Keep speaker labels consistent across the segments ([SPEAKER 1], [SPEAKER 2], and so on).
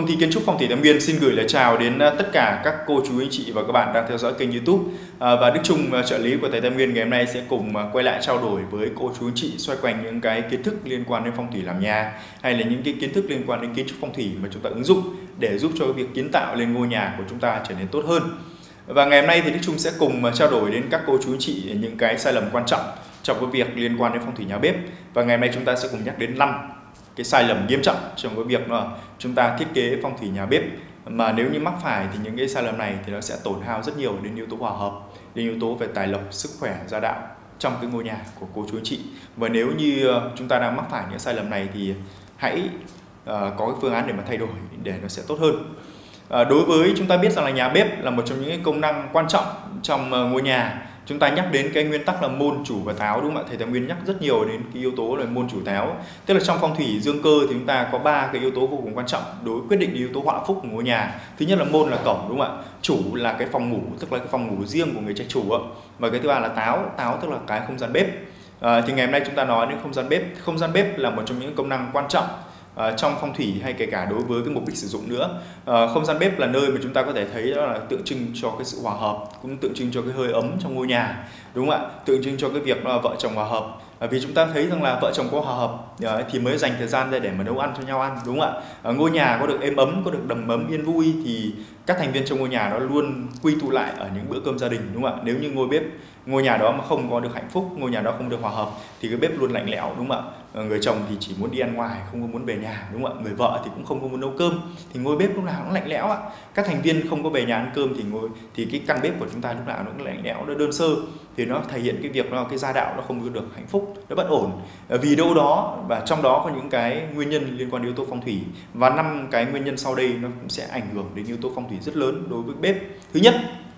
[SPEAKER 1] Công ty kiến trúc phong thủy Thái Nguyên xin gửi lời chào đến tất cả các cô chú anh chị và các bạn đang theo dõi kênh YouTube. Và Đức Trung, trợ lý của thầy Thái Nguyên, ngày hôm nay sẽ cùng quay lại trao đổi với cô chú anh chị xoay quanh những cái kiến thức liên quan đến phong thủy làm nhà, hay là những cái kiến thức liên quan đến kiến trúc phong thủy mà chúng ta ứng dụng để giúp cho việc kiến tạo lên ngôi nhà của chúng ta trở nên tốt hơn. Và ngày hôm nay thì Đức Trung sẽ cùng trao đổi đến các cô chú anh chị những cái sai lầm quan trọng trong cái việc liên quan đến phong thủy nhà bếp. Và ngày hôm nay chúng ta sẽ cùng nhắc đến 5 cái sai lầm nghiêm trọng trong cái việc là chúng ta thiết kế phong thủy nhà bếp, mà nếu như mắc phải thì những cái sai lầm này thì nó sẽ tổn hao rất nhiều đến yếu tố hòa hợp, đến yếu tố về tài lộc, sức khỏe, gia đạo trong cái ngôi nhà của cô chú anh chị. Và nếu như chúng ta đang mắc phải những sai lầm này thì hãy có cái phương án để mà thay đổi để nó sẽ tốt hơn. Đối với chúng ta biết rằng là nhà bếp là một trong những cái công năng quan trọng trong ngôi nhà. Chúng ta nhắc đến cái nguyên tắc là môn, chủ và táo, đúng không ạ? Thầy Thái Nguyên nhắc rất nhiều đến cái yếu tố là môn, chủ, táo. Tức là trong phong thủy dương cơ thì chúng ta có 3 cái yếu tố vô cùng quan trọng đối quyết định yếu tố họa phúc của ngôi nhà. Thứ nhất là môn, là cổng, đúng không ạ? Chủ là cái phòng ngủ, tức là cái phòng ngủ riêng của người trai chủ ạ. Và cái thứ ba là táo tức là cái không gian bếp. Thì ngày hôm nay chúng ta nói đến không gian bếp. Không gian bếp là một trong những công năng quan trọng trong phong thủy, hay kể cả đối với cái mục đích sử dụng nữa. Không gian bếp là nơi mà chúng ta có thể thấy đó là tượng trưng cho cái sự hòa hợp, cũng tượng trưng cho cái hơi ấm trong ngôi nhà, đúng không ạ? Tượng trưng cho cái việc là vợ chồng hòa hợp. Vì chúng ta thấy rằng là vợ chồng có hòa hợp thì mới dành thời gian ra để mà nấu ăn cho nhau ăn, đúng không ạ? Ngôi nhà có được êm ấm, có được đầm ấm yên vui thì các thành viên trong ngôi nhà nó luôn quy tụ lại ở những bữa cơm gia đình, đúng không ạ? Nếu như ngôi nhà đó mà không có được hạnh phúc, ngôi nhà đó không được hòa hợp thì cái bếp luôn lạnh lẽo, đúng không ạ? Người chồng thì chỉ muốn đi ăn ngoài, không có muốn về nhà, đúng không ạ? Người vợ thì cũng không có muốn nấu cơm thì ngôi bếp lúc nào cũng lạnh lẽo ạ. Các thành viên không có về nhà ăn cơm thì cái căn bếp của chúng ta lúc nào nó cũng lạnh lẽo, nó đơn sơ, thì nó thể hiện cái việc là cái gia đạo nó không có được hạnh phúc, nó bất ổn. Vì đâu đó và trong đó có những cái nguyên nhân liên quan đến yếu tố phong thủy, và 5 cái nguyên nhân sau đây nó cũng sẽ ảnh hưởng đến yếu tố phong thủy rất lớn đối với bếp. Thứ nhất,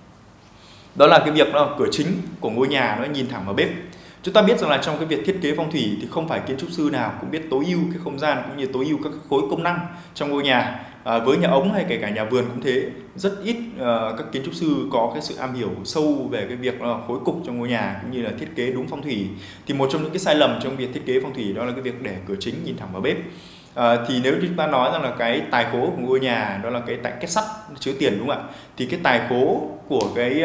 [SPEAKER 1] đó là cái việc là cửa chính của ngôi nhà nó nhìn thẳng vào bếp. Chúng ta biết rằng là trong cái việc thiết kế phong thủy thì không phải kiến trúc sư nào cũng biết tối ưu cái không gian cũng như tối ưu các khối công năng trong ngôi nhà. Với nhà ống hay kể cả nhà vườn cũng thế, rất ít các kiến trúc sư có cái sự am hiểu sâu về cái việc khối cục trong ngôi nhà cũng như là thiết kế đúng phong thủy. Thì một trong những cái sai lầm trong việc thiết kế phong thủy đó là cái việc để cửa chính nhìn thẳng vào bếp. Thì nếu chúng ta nói rằng là cái tài khố của ngôi nhà đó là cái tại kết sắt chứa tiền, đúng không ạ? Thì cái tài khố của cái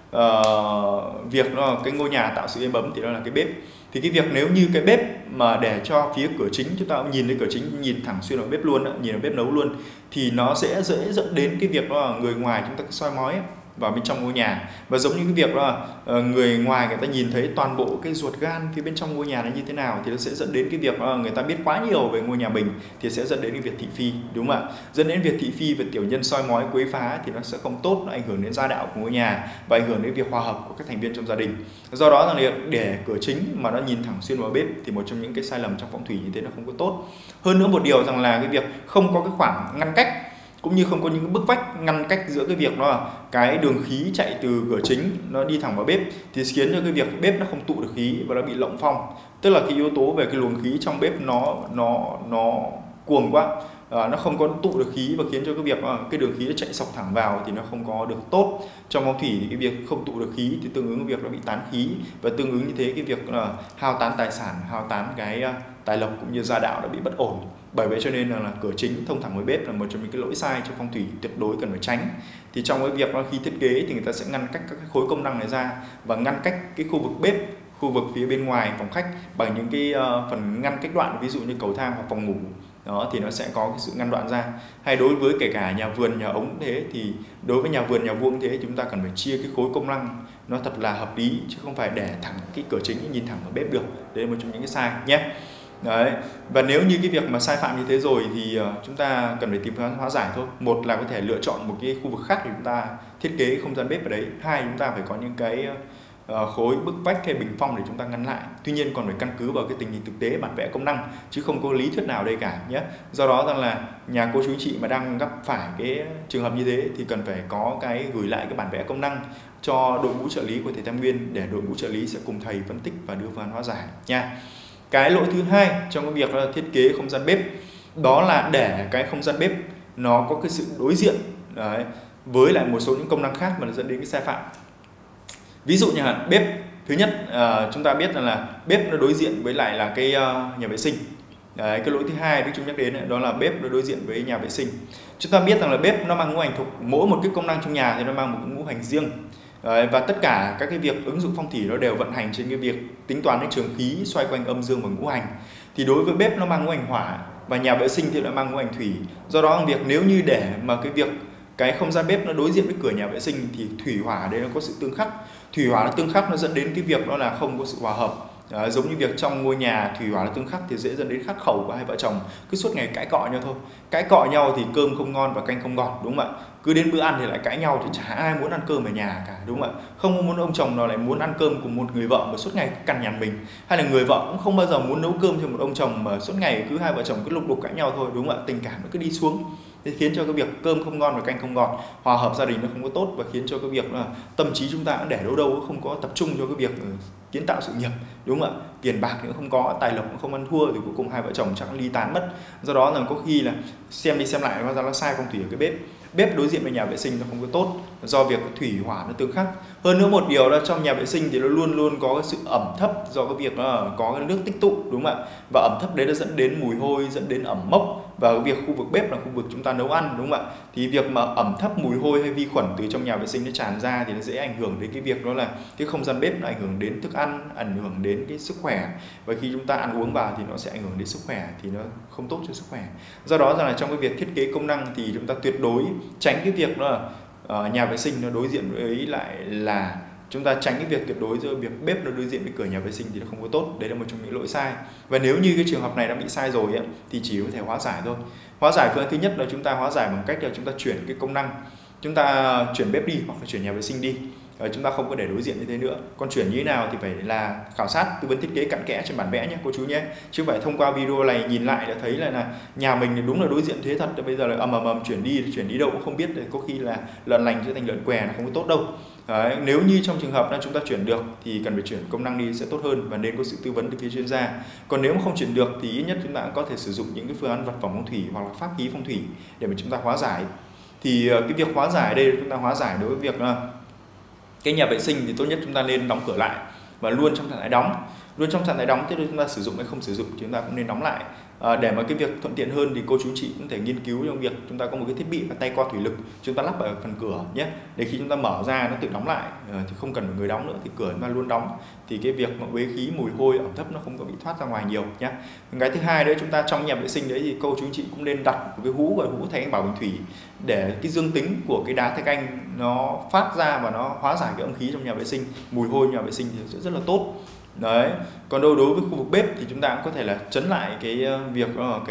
[SPEAKER 1] việc cái ngôi nhà tạo sự êm ấm thì đó là cái bếp. Thì cái việc nếu như cái bếp mà để cho phía cửa chính, chúng ta cũng nhìn thấy cửa chính, nhìn thẳng xuyên vào bếp luôn, nhìn vào bếp nấu luôn, thì nó sẽ dễ dẫn đến cái việc đó là người ngoài chúng ta cứ soi mói vào bên trong ngôi nhà. Và giống như cái việc là người ngoài người ta nhìn thấy toàn bộ cái ruột gan phía bên trong ngôi nhà nó như thế nào, thì nó sẽ dẫn đến cái việc là người ta biết quá nhiều về ngôi nhà mình, thì sẽ dẫn đến cái việc thị phi, đúng không ạ? Dẫn đến việc thị phi và tiểu nhân soi mói quấy phá thì nó sẽ không tốt, nó ảnh hưởng đến gia đạo của ngôi nhà và ảnh hưởng đến việc hòa hợp của các thành viên trong gia đình. Do đó là để cửa chính mà nó nhìn thẳng xuyên vào bếp thì một trong những cái sai lầm trong phong thủy như thế nó không có tốt. Hơn nữa một điều rằng là cái việc không có cái khoảng ngăn cách, cũng như không có những bức vách ngăn cách giữa cái việc là cái đường khí chạy từ cửa chính nó đi thẳng vào bếp, thì khiến cho cái việc bếp nó không tụ được khí và nó bị lộng phong. Tức là cái yếu tố về cái luồng khí trong bếp nó cuồng quá, nó không có tụ được khí và khiến cho cái việc cái đường khí nó chạy sộc thẳng vào thì nó không có được tốt. Trong phong thủy thì cái việc không tụ được khí thì tương ứng với việc nó bị tán khí, và tương ứng như thế cái việc là hao tán tài sản, hao tán cái tài lộc cũng như gia đạo đã bị bất ổn. Bởi vậy cho nên là cửa chính thông thẳng với bếp là một trong những cái lỗi sai trong phong thủy tuyệt đối cần phải tránh. Thì trong cái việc khi thiết kế thì người ta sẽ ngăn cách các cái khối công năng này ra và ngăn cách cái khu vực bếp, khu vực phía bên ngoài phòng khách bằng những cái phần ngăn cách đoạn, ví dụ như cầu thang hoặc phòng ngủ. Đó thì nó sẽ có cái sự ngăn đoạn ra. Hay đối với kể cả nhà vườn, nhà ống thế, thì đối với nhà vườn, nhà vuông thế, chúng ta cần phải chia cái khối công năng nó thật là hợp lý, chứ không phải để thẳng cái cửa chính nhìn thẳng vào bếp được. Đấy là một trong những cái sai nhé. Đấy. Và nếu như cái việc mà sai phạm như thế rồi thì chúng ta cần phải tìm phương án hóa giải thôi. Một là có thể lựa chọn một cái khu vực khác để chúng ta thiết kế không gian bếp ở đấy. Hai, chúng ta phải có những cái khối bức vách hay bình phong để chúng ta ngăn lại. Tuy nhiên còn phải căn cứ vào cái tình hình thực tế, bản vẽ công năng, chứ không có lý thuyết nào đây cả nhé. Do đó rằng là nhà cô chú chị mà đang gặp phải cái trường hợp như thế thì cần phải có cái gửi lại cái bản vẽ công năng cho đội ngũ trợ lý của thầy Thái Nguyên, để đội ngũ trợ lý sẽ cùng thầy phân tích và đưa phương án hóa giải nha. Cái lỗi thứ hai trong cái việc là thiết kế không gian bếp đó là để cái không gian bếp nó có cái sự đối diện với lại một số những công năng khác mà nó dẫn đến cái sai phạm. Ví dụ như bếp, thứ nhất chúng ta biết là bếp nó đối diện với lại là cái nhà vệ sinh. Đấy, cái lỗi thứ hai Đức Trung nhắc đến đó là bếp nó đối diện với nhà vệ sinh. Chúng ta biết rằng là bếp nó mang ngũ hành thuộc, mỗi một cái công năng trong nhà thì nó mang một ngũ hành riêng. Đấy, và tất cả các cái việc ứng dụng phong thủy nó đều vận hành trên cái việc tính toán cái trường khí xoay quanh âm dương và ngũ hành. Thì đối với bếp nó mang ngũ hành hỏa và nhà vệ sinh thì lại mang ngũ hành thủy. Do đó việc nếu như để mà cái không gian bếp nó đối diện với cửa nhà vệ sinh thì thủy hỏa đây nó có sự tương khắc. Thủy hỏa nó tương khắc nó dẫn đến cái việc đó là không có sự hòa hợp. Giống như việc trong ngôi nhà thủy hỏa là tương khắc thì dễ dẫn đến khắc khẩu của hai vợ chồng, cứ suốt ngày cãi cọ nhau thôi. Cãi cọ nhau thì cơm không ngon và canh không ngọt, đúng không ạ? Cứ đến bữa ăn thì lại cãi nhau thì chả ai muốn ăn cơm ở nhà cả, đúng không ạ? Không muốn ông chồng nào lại muốn ăn cơm cùng một người vợ mà suốt ngày cằn nhằn mình, hay là người vợ cũng không bao giờ muốn nấu cơm cho một ông chồng mà suốt ngày cứ hai vợ chồng cứ lục đục cãi nhau thôi, đúng không ạ? Tình cảm nó cứ đi xuống, thì khiến cho cái việc cơm không ngon và canh không ngọt, hòa hợp gia đình nó không có tốt, và khiến cho cái việc là tâm trí chúng ta cũng để đâu đâu không có tập trung cho cái việc kiến tạo sự nghiệp, đúng không ạ? Tiền bạc cũng không có, tài lộc cũng không ăn thua, thì cuối cùng hai vợ chồng chắc ly tán mất. Do đó là có khi là xem đi xem lại nó sai phong thủy ở cái bếp đối diện với nhà vệ sinh nó không có tốt, do việc thủy hỏa nó tương khắc. Hơn nữa một điều là trong nhà vệ sinh thì nó luôn luôn có cái sự ẩm thấp, do cái việc nó có cái nước tích tụ, đúng không ạ? Và ẩm thấp đấy nó dẫn đến mùi hôi, dẫn đến ẩm mốc, và cái việc khu vực bếp là khu vực chúng ta nấu ăn, đúng không ạ? Thì việc mà ẩm thấp, mùi hôi hay vi khuẩn từ trong nhà vệ sinh nó tràn ra thì nó dễ ảnh hưởng đến cái việc đó là cái không gian bếp, nó ảnh hưởng đến thức ăn, ảnh hưởng đến cái sức khỏe, và khi chúng ta ăn uống vào thì nó sẽ ảnh hưởng đến sức khỏe, thì nó không tốt cho sức khỏe. Do đó rằng là trong cái việc thiết kế công năng thì chúng ta tuyệt đối tránh cái việc đó là nhà vệ sinh nó đối diện với lại là chúng ta tránh cái việc tuyệt đối giữa việc bếp nó đối diện với cửa nhà vệ sinh thì nó không có tốt. Đấy là một trong những lỗi sai, và nếu như cái trường hợp này đã bị sai rồi ấy, thì chỉ có thể hóa giải thôi. Hóa giải phương án thứ nhất là chúng ta hóa giải bằng cách là chúng ta chuyển cái công năng, chúng ta chuyển bếp đi hoặc là chuyển nhà vệ sinh đi. Chúng ta không có để đối diện như thế nữa. Còn chuyển như thế nào thì phải là khảo sát, tư vấn thiết kế cặn kẽ trên bản vẽ nhé cô chú nhé, chứ phải thông qua video này nhìn lại đã thấy là nhà mình đúng là đối diện thế thật, bây giờ là ầm chuyển đi đâu cũng không biết, có khi là lợn lành trở thành lợn què, là không có tốt đâu. Đấy, nếu như trong trường hợp là chúng ta chuyển được thì cần phải chuyển công năng đi sẽ tốt hơn, và nên có sự tư vấn từ phía chuyên gia. Còn nếu mà không chuyển được thì ít nhất chúng ta cũng có thể sử dụng những cái phương án vật phẩm phong thủy hoặc là pháp khí phong thủy để mà chúng ta hóa giải. Thì cái việc hóa giải đây là chúng ta hóa giải đối với việc cái nhà vệ sinh thì tốt nhất chúng ta nên đóng cửa lại và luôn trong trạng thái đóng. Luôn trong trạng thái đóng, tức là chúng ta sử dụng hay không sử dụng thì chúng ta cũng nên đóng lại. Để mà cái việc thuận tiện hơn thì cô chú chị cũng thể nghiên cứu trong việc chúng ta có một cái thiết bị là tay co thủy lực, chúng ta lắp ở phần cửa nhé, để khi chúng ta mở ra nó tự đóng lại, thì không cần người đóng nữa, thì cửa chúng ta luôn đóng, thì cái việc uế khí, mùi hôi, ẩm thấp nó không có bị thoát ra ngoài nhiều nhé. Cái thứ hai đấy, chúng ta trong nhà vệ sinh đấy thì cô chú chị cũng nên đặt một cái hũ, gọi hũ thạch anh bảo bình thủy, để cái dương tính của cái đá thạch anh nó phát ra và nó hóa giải cái âm khí trong nhà vệ sinh, mùi hôi nhà vệ sinh thì sẽ rất là tốt. Đấy, còn đối với khu vực bếp thì chúng ta cũng có thể là chấn lại cái việc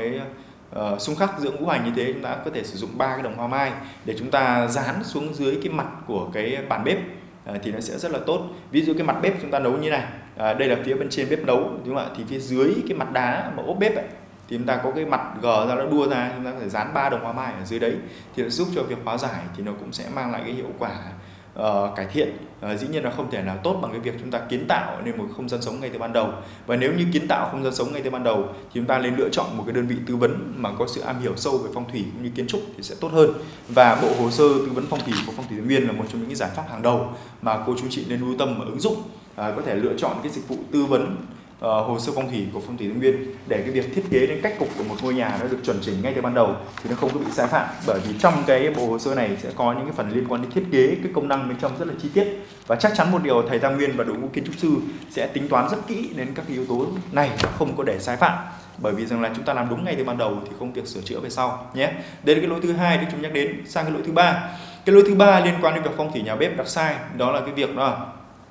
[SPEAKER 1] xung khắc giữa ngũ hành như thế. Chúng ta có thể sử dụng 3 cái đồng hoa mai để chúng ta dán xuống dưới cái mặt của cái bàn bếp, thì nó sẽ rất là tốt. Ví dụ cái mặt bếp chúng ta nấu như này, đây là phía bên trên bếp nấu, đúng không ạ? Thì phía dưới cái mặt đá mà ốp bếp ấy, thì chúng ta có cái mặt gờ ra, nó đua ra, chúng ta có thể dán 3 đồng hoa mai ở dưới đấy, thì nó giúp cho việc hóa giải, thì nó cũng sẽ mang lại cái hiệu quả cải thiện. Dĩ nhiên là không thể nào tốt bằng cái việc chúng ta kiến tạo nên một không gian sống ngay từ ban đầu. Và nếu như kiến tạo không gian sống ngay từ ban đầu thì chúng ta nên lựa chọn một cái đơn vị tư vấn mà có sự am hiểu sâu về phong thủy cũng như kiến trúc thì sẽ tốt hơn. Và bộ hồ sơ tư vấn phong thủy của Phong thủy Thái Nguyên là một trong những cái giải pháp hàng đầu mà cô chú chị nên lưu tâm và ứng dụng. Có thể lựa chọn cái dịch vụ tư vấn hồ sơ phong thủy của Phong thủy Thái Nguyên để cái việc thiết kế đến cách cục của một ngôi nhà nó được chuẩn chỉnh ngay từ ban đầu, thì nó không có bị sai phạm. Bởi vì trong cái bộ hồ sơ này sẽ có những cái phần liên quan đến thiết kế, cái công năng bên trong rất là chi tiết, và chắc chắn một điều, thầy Tam Nguyên và đội ngũ kiến trúc sư sẽ tính toán rất kỹ đến các yếu tố này và không có để sai phạm, bởi vì rằng là chúng ta làm đúng ngay từ ban đầu thì không việc sửa chữa về sau nhé. Đây là cái lỗi thứ haiที่chúng nhắc đến. Sang cái lỗi thứ ba, cái lỗi thứ ba liên quan đến việc phong thủy nhà bếp đặt sai, đó là cái việc đó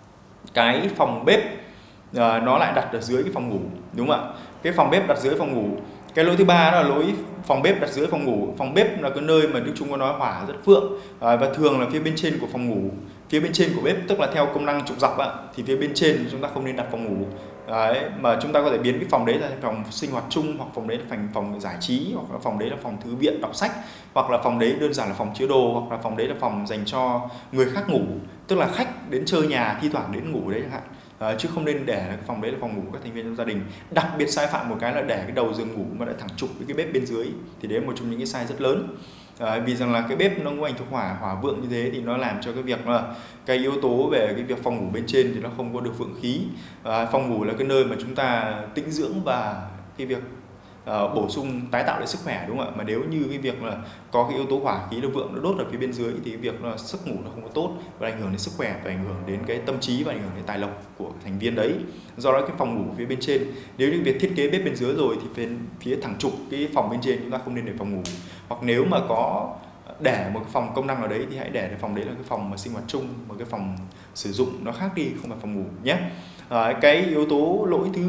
[SPEAKER 1] cái phòng bếp nó lại đặt ở dưới cái phòng ngủ, đúng không ạ? Cái phòng bếp đặt dưới phòng ngủ. Cái lỗi thứ ba đó là lỗi phòng bếp đặt dưới phòng ngủ. Phòng bếp là cái nơi mà Đức Trung có nói hỏa rất vượng, và thường là phía bên trên của phòng ngủ, phía bên trên của bếp, tức là theo công năng trục dọc thì phía bên trên chúng ta không nên đặt phòng ngủ. Đấy, mà chúng ta có thể biến cái phòng đấy là phòng sinh hoạt chung, hoặc phòng đấy là phòng giải trí, hoặc là phòng đấy là phòng thư viện đọc sách, hoặc là phòng đấy đơn giản là phòng chứa đồ, hoặc là phòng đấy là phòng dành cho người khác ngủ, tức là khách đến chơi nhà thi thoảng đến ngủ đấy chẳng hạn. Chứ không nên để cái phòng đấy là phòng ngủ của các thành viên trong gia đình. Đặc biệt sai phạm một cái là để cái đầu giường ngủ mà lại thẳng trục với cái bếp bên dưới, thì đấy là một trong những cái sai rất lớn. Vì rằng là cái bếp nó ngũ hành thuộc hỏa vượng như thế thì nó làm cho cái việc là cái yếu tố về cái việc phòng ngủ bên trên thì nó không có được vượng khí. Phòng ngủ là cái nơi mà chúng ta tĩnh dưỡng và cái việc bổ sung tái tạo lại sức khỏe, đúng không ạ? Mà nếu như cái việc là có cái yếu tố hỏa khí là vượng nó đốt ở phía bên dưới thì cái việc là giấc ngủ nó không có tốt và ảnh hưởng đến sức khỏe và ảnh hưởng đến cái tâm trí và ảnh hưởng đến tài lộc của thành viên đấy. Do đó cái phòng ngủ phía bên trên, nếu như việc thiết kế bếp bên dưới rồi thì bên phía thẳng trục cái phòng bên trên chúng ta không nên để phòng ngủ, hoặc nếu mà có để một cái phòng công năng nào đấy thì hãy để phòng đấy là cái phòng mà sinh hoạt chung, một cái phòng sử dụng nó khác đi, không phải phòng ngủ nhé. Cái yếu tố lỗi thứ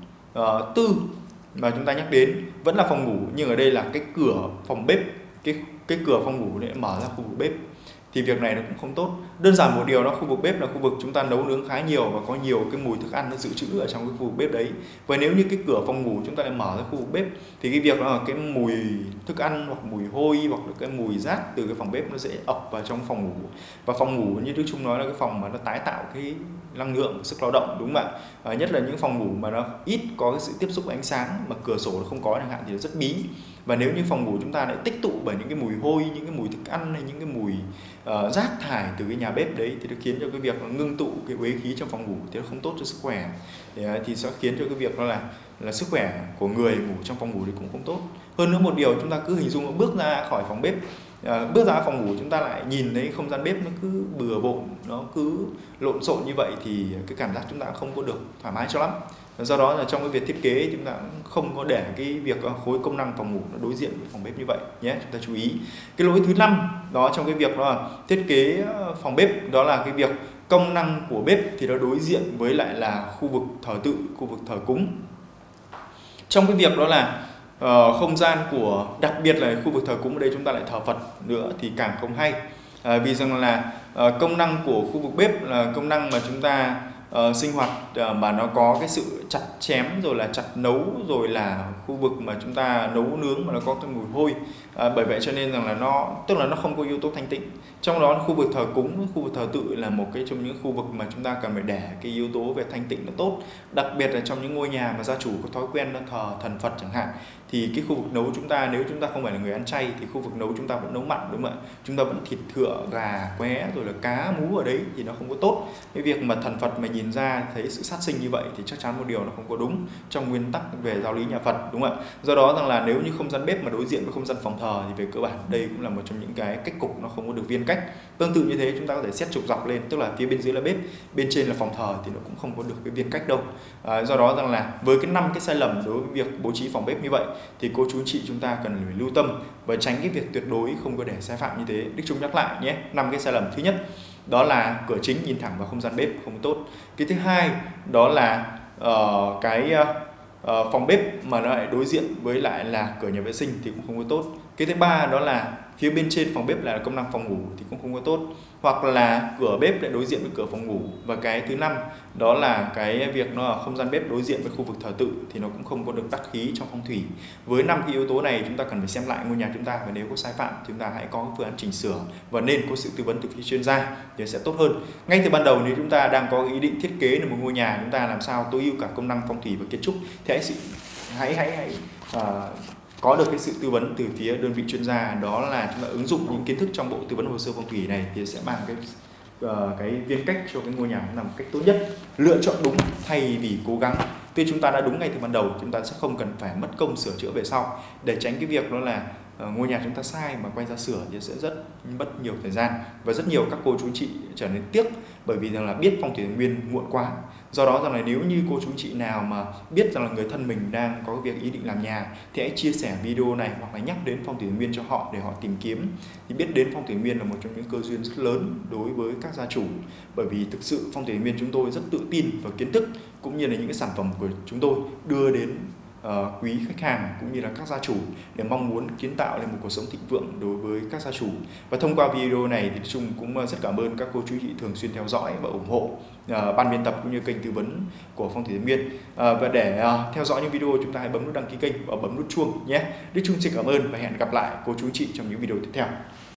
[SPEAKER 1] tư mà chúng ta nhắc đến vẫn là phòng ngủ, nhưng ở đây là cái cửa phòng bếp, cái cửa phòng ngủ để mở ra khu vực bếp thì việc này nó cũng không tốt. Đơn giản một điều đó, khu vực bếp là khu vực chúng ta nấu nướng khá nhiều và có nhiều cái mùi thức ăn nó dự trữ ở trong cái khu vực bếp đấy. Và nếu như cái cửa phòng ngủ chúng ta lại mở ra khu vực bếp thì cái việc đó là cái mùi thức ăn hoặc mùi hôi hoặc là cái mùi rác từ cái phòng bếp nó sẽ ập vào trong phòng ngủ. Và phòng ngủ như Đức Trung nói là cái phòng mà nó tái tạo cái năng lượng, sức lao động, đúng không ạ? Nhất là những phòng ngủ mà nó ít có cái sự tiếp xúc ánh sáng mà cửa sổ nó không có chẳng hạn thì nó rất bí. Và nếu như phòng ngủ chúng ta lại tích tụ bởi những cái mùi hôi, những cái mùi thức ăn hay những cái mùi rác thải từ cái nhà bếp đấy thì nó khiến cho cái việc nó ngưng tụ cái uế khí trong phòng ngủ thì nó không tốt cho sức khỏe, thì sẽ khiến cho cái việc đó là sức khỏe của người ngủ trong phòng ngủ thì cũng không tốt. Hơn nữa một điều, chúng ta cứ hình dung bước ra khỏi phòng bếp, bước ra phòng ngủ chúng ta lại nhìn thấy không gian bếp nó cứ bừa bộn, nó cứ lộn xộn như vậy thì cái cảm giác chúng ta không có được thoải mái cho lắm. Do đó là trong cái việc thiết kế chúng ta không có để cái việc khối công năng phòng ngủ nó đối diện với phòng bếp như vậy nhé, chúng ta chú ý. Cái lỗi thứ 5 đó trong cái việc đó là thiết kế phòng bếp, đó là cái việc công năng của bếp thì nó đối diện với lại là khu vực thờ tự, khu vực thờ cúng. Trong cái việc đó là không gian của, đặc biệt là khu vực thờ cúng ở đây chúng ta lại thờ Phật nữa thì càng không hay, vì rằng là công năng của khu vực bếp là công năng mà chúng ta sinh hoạt mà nó có cái sự chặt chém rồi là chặt nấu rồi là khu vực mà chúng ta nấu nướng mà nó có cái mùi hôi, bởi vậy cho nên rằng là nó tức là nó không có yếu tố thanh tịnh. Trong đó khu vực thờ cúng, khu vực thờ tự là một cái trong những khu vực mà chúng ta cần phải để cái yếu tố về thanh tịnh nó tốt, đặc biệt là trong những ngôi nhà mà gia chủ có thói quen thờ thần Phật chẳng hạn, thì cái khu vực nấu chúng ta, nếu chúng ta không phải là người ăn chay thì khu vực nấu chúng ta vẫn nấu mặn, đúng không ạ? Chúng ta vẫn thịt thựa, gà, qué rồi là cá mú ở đấy thì nó không có tốt. Cái việc mà thần Phật mà nhìn ra thấy sự sát sinh như vậy thì chắc chắn một điều nó không có đúng trong nguyên tắc về giáo lý nhà Phật, đúng không ạ? Do đó rằng là nếu như không gian bếp mà đối diện với không gian phòng thờ thì về cơ bản đây cũng là một trong những cái cách cục nó không có được viên cách. Tương tự như thế chúng ta có thể xét trục dọc lên, tức là phía bên dưới là bếp, bên trên là phòng thờ thì nó cũng không có được cái viên cách đâu. Do đó rằng là với cái 5 cái sai lầm đối với việc bố trí phòng bếp như vậy thì cô chú anh chị chúng ta cần phải lưu tâm và tránh cái việc tuyệt đối không có để sai phạm như thế. Đức Trung nhắc lại nhé, 5 cái sai lầm. Thứ nhất đó là cửa chính nhìn thẳng vào không gian bếp không tốt. Cái thứ hai đó là phòng bếp mà nó lại đối diện với lại là cửa nhà vệ sinh thì cũng không có tốt. Cái thứ ba đó là phía bên trên phòng bếp là công năng phòng ngủ thì cũng không có tốt, hoặc là cửa bếp lại đối diện với cửa phòng ngủ. Và cái thứ năm đó là cái việc nó là không gian bếp đối diện với khu vực thờ tự thì nó cũng không có được đắc khí trong phong thủy. Với 5 cái yếu tố này chúng ta cần phải xem lại ngôi nhà chúng ta, và nếu có sai phạm thì chúng ta hãy có phương án chỉnh sửa và nên có sự tư vấn từ phía chuyên gia thì sẽ tốt hơn. Ngay từ ban đầu nếu chúng ta đang có ý định thiết kế được một ngôi nhà chúng ta làm sao tối ưu cả công năng phong thủy và kiến trúc thì hãy có được cái sự tư vấn từ phía đơn vị chuyên gia, đó là chúng ta ứng dụng những kiến thức trong bộ tư vấn hồ sơ phong thủy này thì sẽ mang cái viên cách cho cái ngôi nhà làm một cách tốt nhất, lựa chọn đúng thay vì cố gắng. Tuy chúng ta đã đúng ngay từ ban đầu, chúng ta sẽ không cần phải mất công sửa chữa về sau để tránh cái việc đó là ngôi nhà chúng ta sai mà quay ra sửa thì sẽ rất mất nhiều thời gian và rất nhiều các cô chú chị trở nên tiếc bởi vì rằng là biết phong thủy nguyên muộn quá. Do đó rằng là nếu như cô chú chị nào mà biết rằng là người thân mình đang có việc ý định làm nhà thì hãy chia sẻ video này hoặc là nhắc đến phong thủy nguyên cho họ để họ tìm kiếm. Thì biết đến phong thủy nguyên là một trong những cơ duyên rất lớn đối với các gia chủ, bởi vì thực sự phong thủy nguyên chúng tôi rất tự tin vào kiến thức cũng như là những cái sản phẩm của chúng tôi đưa đến quý khách hàng cũng như là các gia chủ để mong muốn kiến tạo lên một cuộc sống thịnh vượng đối với các gia chủ. Và thông qua video này thì Trung cũng rất cảm ơn các cô chú chị thường xuyên theo dõi và ủng hộ ban biên tập cũng như kênh tư vấn của Phong thủy Thái Nguyên. Và để theo dõi những video chúng ta hãy bấm nút đăng ký kênh và bấm nút chuông nhé. Đức Trung xin cảm ơn và hẹn gặp lại cô chú chị trong những video tiếp theo.